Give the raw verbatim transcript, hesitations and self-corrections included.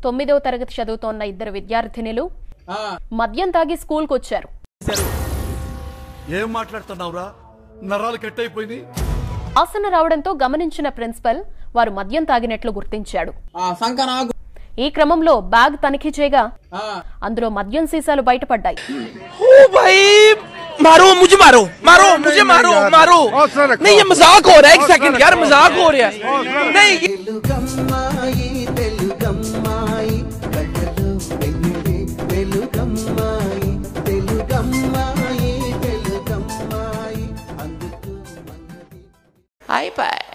తొమ్మిదవ తరగతి చదువుతోన్న ఇద్దరు విద్యార్థినులు మద్యం తాగి స్కూల్కి వచ్చారు. ఏం మాట్లాడుతున్నావురా? నరాలు కట్ అయిపోయింది. ఆసన రావడంతో గమనించిన ప్రిన్సిపల్ వారు మద్యం తాగినట్లు గుర్తించాడు. ఈ క్రమంలో బ్యాగ్ తనిఖీ చేయగా అందులో మద్యం సీసాలు బయటపడ్డాయి. मारो मुझे मारो मारो मुझे मारो मारो नहीं ये मजाक हो रहा है एक सेकंड यार मजाक हो रहा है नहीं आई पाए